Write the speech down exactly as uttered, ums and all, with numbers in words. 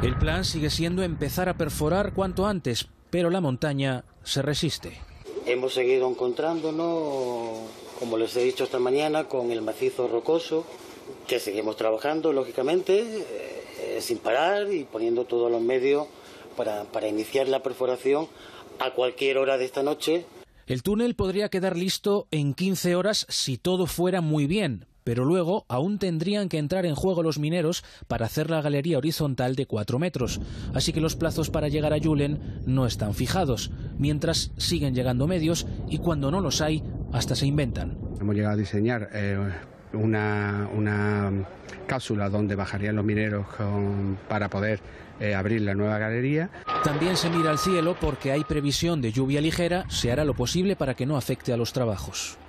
El plan sigue siendo empezar a perforar cuanto antes, pero la montaña se resiste. Hemos seguido encontrándonos, como les he dicho esta mañana, con el macizo rocoso, que seguimos trabajando, lógicamente, eh, sin parar y poniendo todos los medios para, para iniciar la perforación a cualquier hora de esta noche. El túnel podría quedar listo en quince horas si todo fuera muy bien, pero luego aún tendrían que entrar en juego los mineros para hacer la galería horizontal de cuatro metros. Así que los plazos para llegar a Julen no están fijados, mientras siguen llegando medios y cuando no los hay, hasta se inventan. Hemos llegado a diseñar eh, una, una cápsula donde bajarían los mineros con, para poder eh, abrir la nueva galería. También se mira al cielo porque hay previsión de lluvia ligera, se hará lo posible para que no afecte a los trabajos.